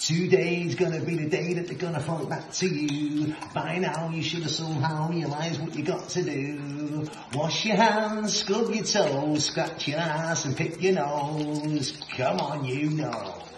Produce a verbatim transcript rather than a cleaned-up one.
Today's gonna be the day that they're gonna throw back to you. By now you should have somehow realised what you got to do. Wash your hands, scrub your toes, scratch your ass and pick your nose. Come on, you know.